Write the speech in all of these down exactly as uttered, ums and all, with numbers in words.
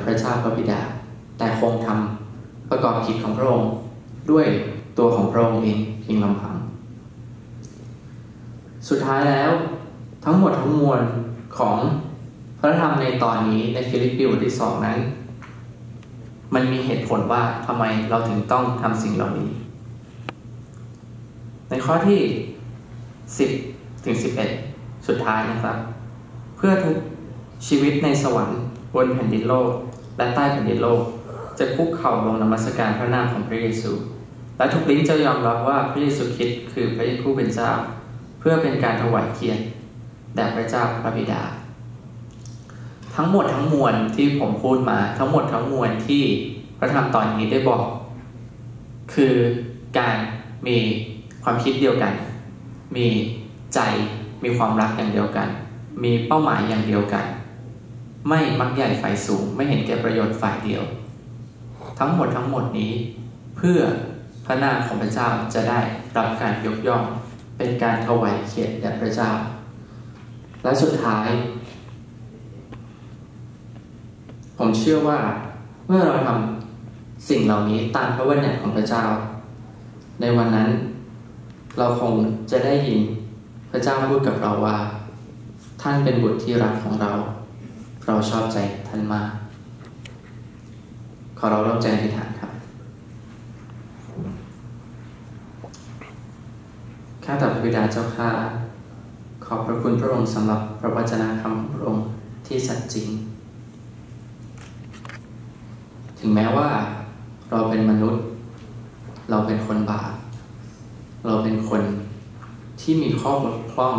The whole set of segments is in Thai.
ระเจ้าพระบิดาแต่คงทำประกอบกิจของพระองค์ด้วยตัวของพระองค์เองเพียงลำพังสุดท้ายแล้วทั้งหมดทั้งมวลของพระธรรมในตอนนี้ในฟิลิปปีบทที่สองนั้นมันมีเหตุผลว่าทำไมเราถึงต้องทำสิ่งเหล่านี้ในข้อที่สิบถึงสิบเอ็ดสุดท้ายนะครับเพื่อทุกชีวิตในสวรรค์บนแผ่นดินโลกและใต้แผ่นดินโลกจะคุกเข่าลงนมัสการพระนามของพระเยซูและทุกลิ้นจะยอมรับว่าพระเยซูคริสต์คือพระผู้เป็นเจ้าเพื่อเป็นการถวายเกียรติแด่พระเจ้าพระบิดาทั้งหมดทั้งมวลที่ผมพูดมาทั้งหมดทั้งมวลที่พระธรรมตอนนี้ได้บอกคือการมีความคิดเดียวกันมีใจมีความรักอย่างเดียวกันมีเป้าหมายอย่างเดียวกันไม่มักใหญ่ฝ่ายสูงไม่เห็นแก่ประโยชน์ฝ่ายเดียวทั้งหมดทั้งหมดนี้เพื่อพระนามของพระเจ้าจะได้รับการยกย่องเป็นการถวายเกียรติแด่พระเจ้าและสุดท้ายผมเชื่อว่าเมื่อเราทำสิ่งเหล่านี้ตามพระวจนะของพระเจ้าในวันนั้นเราคงจะได้ยินพระเจ้าพูดกับเราว่าท่านเป็นบุตรที่รักของเราเราชอบใจท่านมากขอเราร่วมใจอธิษฐานครับข้าแต่พระบิดาเจ้าข้าขอบพระคุณพระองค์สำหรับพระวจนะคำของพระองค์ที่สัตย์จริงถึงแม้ว่าเราเป็นมนุษย์เราเป็นคนบาปเราเป็นคนที่มีข้อบกพร่อง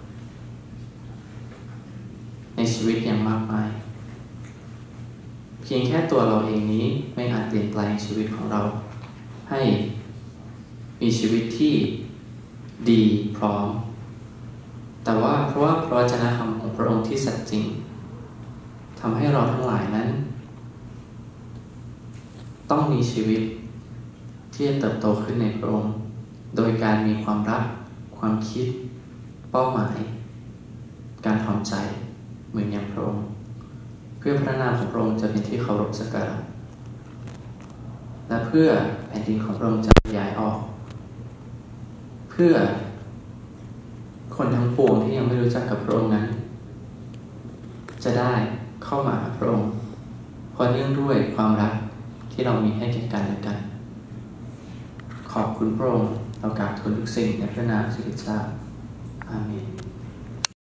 ในชีวิตอย่างมากมายเพียงแค่ตัวเราเองนี้ไม่อาจเปลี่ยนแปลงชีวิตของเราให้มีชีวิตที่ดีพร้อมแต่ว่าเพราะว่าพระวจนะคำของพระองค์ที่สัตย์จริงทำให้เราทั้งหลายนั้นต้องมีชีวิตที่จะเติบโตขึ้นในพระองค์โดยการมีความรักความคิดเป้าหมายการทำใจเหมือนอย่างพระองค์เพื่อพระนามของพระองค์จะเป็นที่เคารพสักการะและเพื่อแผ่นดินของพระองค์จะขยายออกเพื่อคนทั้งปวงที่ยังไม่รู้จักกับพระองค์นั้นจะได้เข้ามาหาพระองค์เพราะเนื่องด้วยความรักที่เรามีให้แก่กันและกันขอบคุณพระองค์เรากราบทูลทุกสิ่งในพระนามพระเจ้าอาเมน